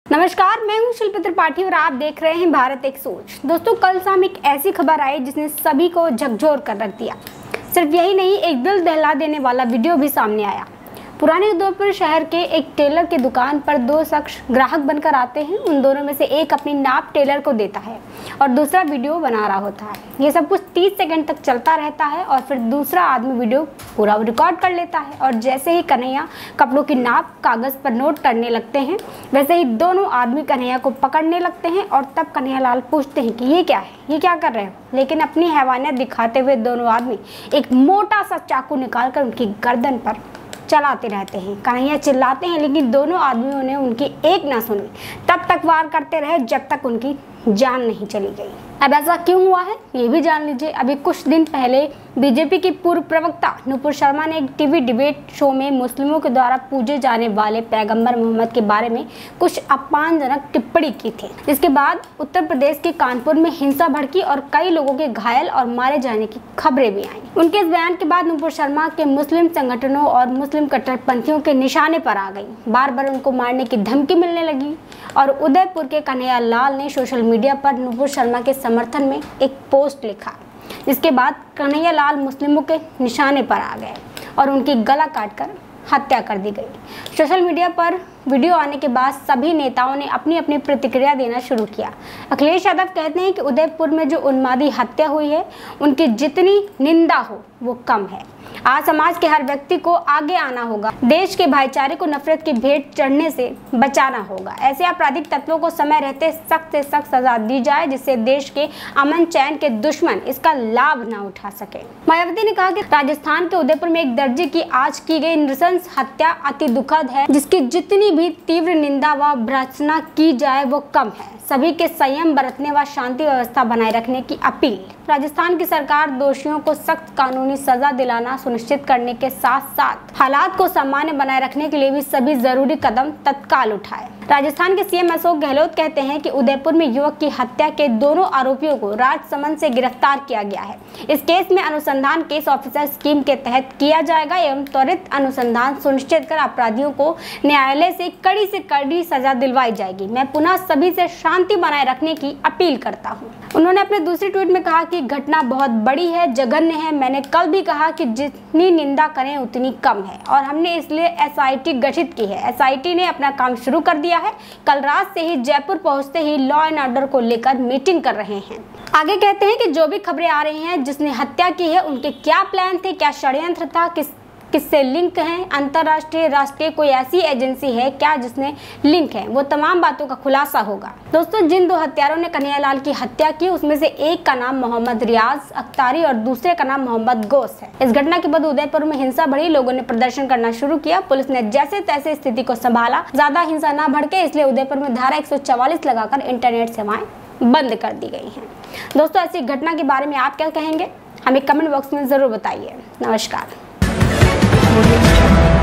नमस्कार, मैं हूं शिल्पी त्रिपाठी और आप देख रहे हैं भारत एक सोच। दोस्तों, कल शाम एक ऐसी खबर आई जिसने सभी को झकझोर कर रख दिया। सिर्फ यही नहीं, एक दिल दहला देने वाला वीडियो भी सामने आया। पुराने उदयपुर शहर के एक टेलर की दुकान पर दो शख्स ग्राहक बनकर आते हैं। उन दोनों में से एक अपनी नाप टेलर को देता है और दूसरा वीडियो बना रहा होता है। ये सब कुछ 30 सेकंड तक चलता रहता है और फिर दूसरा आदमी वीडियो पूरा रिकॉर्ड कर लेता है। और जैसे ही कन्हैया कपड़ों की नाप कागज पर नोट करने लगते हैं, वैसे ही दोनों आदमी कन्हैया को पकड़ने लगते हैं। और तब कन्हैया लाल पूछते हैं कि ये क्या है, ये क्या कर रहे हो। लेकिन अपनी हैवानियत दिखाते हुए दोनों आदमी एक मोटा सा चाकू निकालकर उनकी गर्दन पर चलाते रहते हैं। कन्हैया चिल्लाते हैं, लेकिन दोनों आदमियों ने उनकी एक ना सुनी। तब तक वार करते रहे जब तक उनकी जान नहीं चली गई। अब ऐसा क्यों हुआ है, ये भी जान लीजिए। अभी कुछ दिन पहले बीजेपी की पूर्व प्रवक्ता नुपुर शर्मा ने एक टीवी डिबेट शो में मुस्लिमों के द्वारा पूजे जाने वाले पैगंबर मोहम्मद के बारे में कुछ अपमानजनक टिप्पणी की थी, जिसके बाद उत्तर प्रदेश के कानपुर में हिंसा भड़की और कई लोगों के घायल और मारे जाने की खबरें भी आईं। उनके इस बयान के बाद नुपुर शर्मा के मुस्लिम संगठनों और मुस्लिम कट्टरपंथियों के निशाने पर आ गई। बार बार उनको मारने की धमकी मिलने लगी और उदयपुर के कन्हैया लाल ने सोशल मीडिया पर नुपुर शर्मा के समर्थन में एक पोस्ट लिखा, जिसके बाद कन्हैया लाल मुस्लिमों के निशाने पर आ गए और उनकी गला काटकर हत्या कर दी गई। सोशल मीडिया पर वीडियो आने के बाद सभी नेताओं ने अपनी अपनी प्रतिक्रिया देना शुरू किया। अखिलेश यादव कहते हैं कि उदयपुर में जो उन्मादी हत्या हुई है, उनकी जितनी निंदा हो वो कम है। आज समाज के हर व्यक्ति को आगे आना होगा। देश के भाईचारे को नफरत की भेंट चढ़ने से बचाना होगा। ऐसे आपराधिक तत्वों को समय रहते सख्त से सख्त सजा दी जाए, जिससे देश के अमन चैन के दुश्मन इसका लाभ न उठा सके। मायावती ने कहा कि राजस्थान के उदयपुर में एक दर्जी की आज की गई नृशंस हत्या अति दुखद है, जिसकी जितनी भी तीव्र निंदा व भर्त्सना की जाए वो कम है। सभी के संयम बरतने व शांति व्यवस्था बनाए रखने की अपील। राजस्थान की सरकार दोषियों को सख्त कानूनी सजा दिलाना सुनिश्चित करने के साथ साथ हालात को सामान्य बनाए रखने के लिए भी सभी जरूरी कदम तत्काल उठाए। राजस्थान के सीएम अशोक गहलोत कहते हैं कि उदयपुर में युवक की हत्या के दोनों आरोपियों को राजसमंद से गिरफ्तार किया गया है। इस केस में अनुसंधान केस ऑफिसर स्कीम के तहत किया जाएगा एवं त्वरित अनुसंधान सुनिश्चित कर अपराधियों को न्यायालय से कड़ी सजा दिलवाई जाएगी। मैं पुनः सभी से शांति बनाए रखने की अपील करता हूँ। उन्होंने अपने दूसरे ट्वीट में कहा कि घटना बहुत बड़ी है, जघन्य है। मैंने कल भी कहा कि जितनी निंदा करें उतनी कम है और हमने इसलिए एसआईटी गठित की है। एसआईटी ने अपना काम शुरू कर दिया है। कल रात से ही जयपुर पहुंचते ही लॉ एंड ऑर्डर को लेकर मीटिंग कर रहे हैं। आगे कहते हैं कि जो भी खबरें आ रही हैं, जिसने हत्या की है उनके क्या प्लान थे, क्या षड्यंत्र था, किससे लिंक है, अंतर्राष्ट्रीय राष्ट्रीय कोई ऐसी एजेंसी है क्या जिसने लिंक है, वो तमाम बातों का खुलासा होगा। दोस्तों, जिन दो हत्यारों ने कन्हैया लाल की हत्या की, उसमें से एक का नाम मोहम्मद रियाज अख्तारी और दूसरे का नाम मोहम्मद गौस है। इस घटना के बाद उदयपुर में हिंसा बढ़ी, लोगों ने प्रदर्शन करना शुरू किया। पुलिस ने जैसे तैसे स्थिति को संभाला, ज्यादा हिंसा न भड़के, इसलिए उदयपुर में धारा 144 लगाकर इंटरनेट सेवाएं बंद कर दी गई हैं। दोस्तों, ऐसी घटना के बारे में आप क्या कहेंगे, हमें कमेंट बॉक्स में जरूर बताइए। नमस्कार।